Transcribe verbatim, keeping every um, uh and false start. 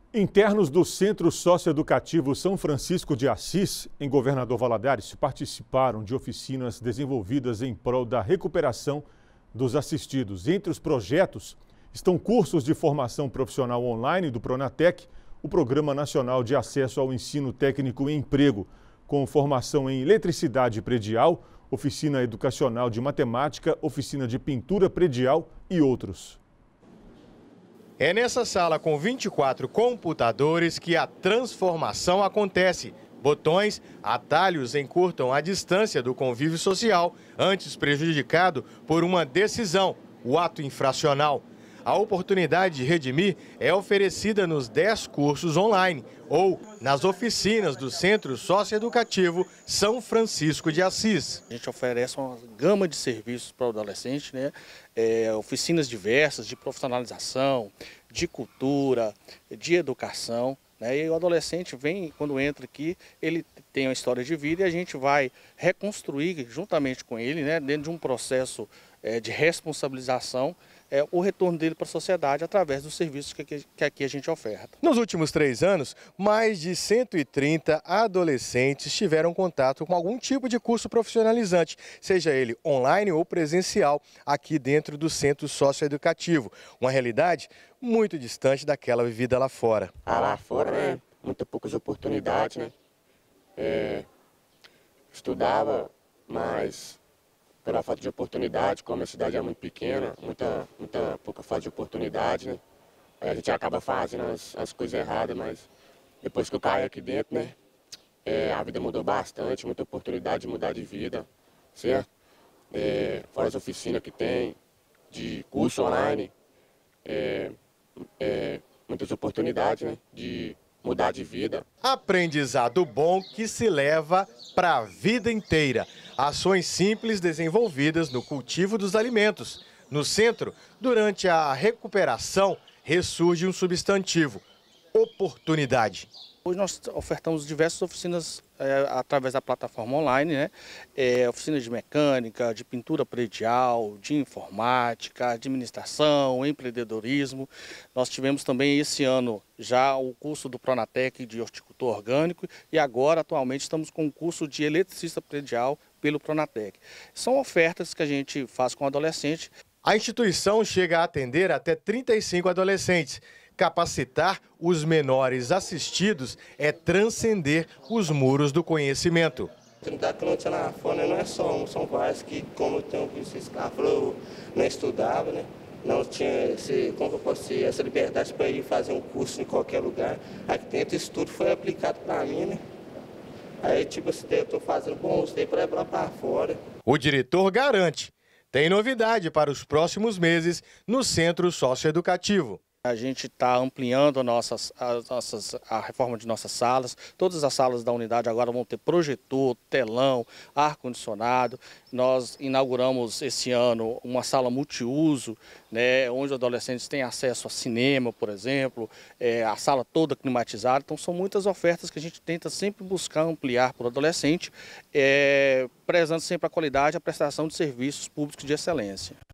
Internos do Centro Socioeducativo São Francisco de Assis, em Governador Valadares, participaram de oficinas desenvolvidas em prol da recuperação dos assistidos. Entre os projetos estão cursos de formação profissional online do Pronatec, o Programa Nacional de Acesso ao Ensino Técnico e Emprego, com formação em eletricidade predial, oficina educacional de matemática, oficina de pintura predial e outros. É nessa sala com vinte e quatro computadores que a transformação acontece. Botões, atalhos encurtam a distância do convívio social, antes prejudicado por uma decisão, o ato infracional. A oportunidade de redimir é oferecida nos dez cursos online ou nas oficinas do Centro Socioeducativo São Francisco de Assis. A gente oferece uma gama de serviços para o adolescente, né? É, oficinas diversas de profissionalização, de cultura, de educação. Né? E o adolescente vem, quando entra aqui, ele tem uma história de vida e a gente vai reconstruir juntamente com ele, né, dentro de um processo é, de responsabilização, É, o retorno dele para a sociedade através dos serviços que, que, que aqui a gente oferta. Nos últimos três anos, mais de cento e trinta adolescentes tiveram contato com algum tipo de curso profissionalizante, seja ele online ou presencial, aqui dentro do Centro Socioeducativo. Uma realidade muito distante daquela vivida lá fora. Ah, lá fora, né? Muitas poucas oportunidades, né? É, estudava, mas pela falta de oportunidade, como a cidade é muito pequena, muita, muita pouca falta de oportunidade, né? Aí a gente acaba fazendo as, as coisas erradas, mas depois que eu caí aqui dentro, né? É, a vida mudou bastante, muita oportunidade de mudar de vida, certo? É, fora as oficinas que tem, de curso online, é, é, muitas oportunidades, né? De mudar de vida. Aprendizado bom que se leva para a vida inteira. Ações simples desenvolvidas no cultivo dos alimentos. No centro, durante a recuperação, ressurge um substantivo: oportunidade. Hoje nós ofertamos diversas oficinas é, através da plataforma online, né? É, oficinas de mecânica, de pintura predial, de informática, administração, empreendedorismo. Nós tivemos também esse ano já o curso do Pronatec de horticultor orgânico e agora atualmente estamos com o curso de eletricista predial pelo Pronatec. São ofertas que a gente faz com o adolescente. A instituição chega a atender até trinta e cinco adolescentes. Capacitar os menores assistidos é transcender os muros do conhecimento. A oportunidade que não tinha lá fora não é só um, são vários que, como eu tenho visto esse cara falou, não estudava, né? Não tinha esse, como eu posso dizer, essa liberdade para ir fazer um curso em qualquer lugar. Aqui dentro isso tudo foi aplicado para mim, né? Aí, tipo, assim, eu estou fazendo bom uso para levar para fora. O diretor garante, tem novidade para os próximos meses no Centro Socioeducativo. A gente está ampliando a, nossas, as nossas, a reforma de nossas salas. Todas as salas da unidade agora vão ter projetor, telão, ar-condicionado. Nós inauguramos esse ano uma sala multiuso, né, onde os adolescentes têm acesso a cinema, por exemplo, é, a sala toda climatizada. Então são muitas ofertas que a gente tenta sempre buscar ampliar para o adolescente, é, prezando sempre a qualidade e a prestação de serviços públicos de excelência.